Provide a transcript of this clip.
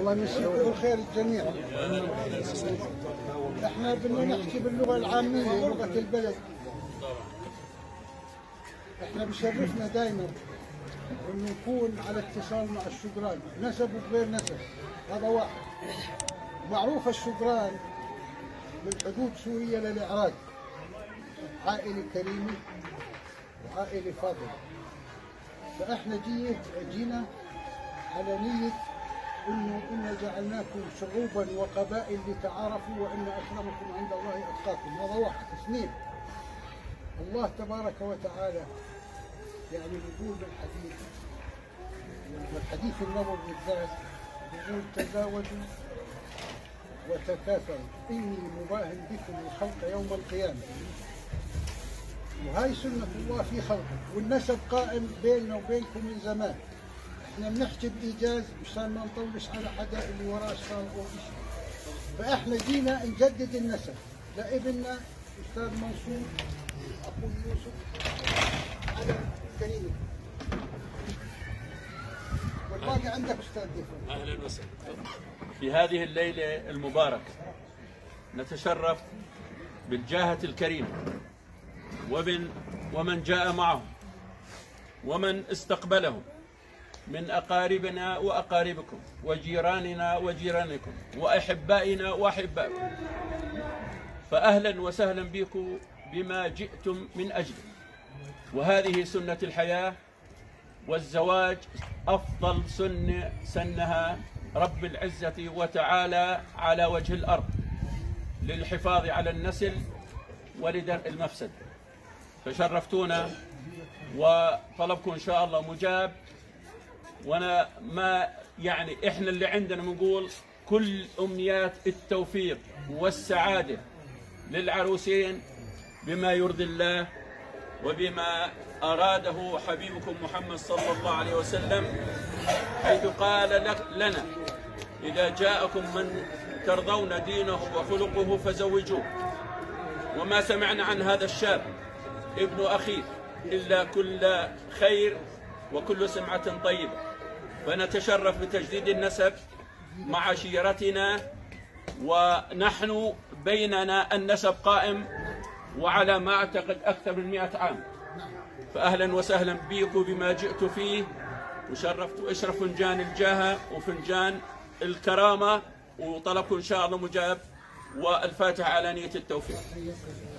الله يمسيه بالخير الجميع. احنا بدنا نحكي باللغه العاميه لغه البلد. احنا بشرفنا دائما انه نكون على اتصال مع الشقران، نسب وغير نسب، هذا واحد. معروف الشقران من حدود سوريا للعراق عائله كريمه وعائله فاضله. فاحنا جينا على نيه انه انا جعلناكم شعوبا وقبائل لتعارفوا وان اكرمكم عند الله اتقاكم، هذا واحد. اثنين، الله تبارك وتعالى يعني بيقول بالحديث، والحديث النبوي بالذات بيقول تزاوجوا وتكاثروا اني مباهن بكم الخلق يوم القيامه. وهي سنه الله في خلقه، والنسب قائم بيننا وبينكم من زمان. احنا بنحكي بايجاز مشان ما نطولش على حدا اللي وراه اشغال او شيء. فاحنا جينا نجدد النسب لابننا استاذ منصور اخو يوسف على كريمه. والباقي عندك استاذ ديفن. اهلا وسهلا. في هذه الليله المباركه نتشرف بالجاهه الكريمه ومن جاء معهم ومن استقبلهم من أقاربنا وأقاربكم وجيراننا وجيرانكم وأحبائنا وأحبائكم. فأهلا وسهلا بكم بما جئتم من أجله. وهذه سنة الحياة، والزواج أفضل سنة سنها رب العزة وتعالى على وجه الأرض للحفاظ على النسل ولدرء المفسد. فشرفتونا وطلبكم إن شاء الله مجاب. وانا ما يعني احنا اللي عندنا بنقول كل امنيات التوفيق والسعاده للعروسين بما يرضي الله وبما اراده حبيبكم محمد صلى الله عليه وسلم، حيث قال لنا اذا جاءكم من ترضون دينه وخلقه فزوجوه. وما سمعنا عن هذا الشاب ابن اخيه الا كل خير وكل سمعه طيبه. فنتشرف بتجديد النسب مع عشيرتنا، ونحن بيننا النسب قائم وعلى ما أعتقد أكثر من 100 عام. فأهلا وسهلا بكم بما جئت فيه، وشرفت واشرف فنجان الجاهة وفنجان الكرامة، وطلبكم إن شاء الله مجاب. والفاتحة على نية التوفيق.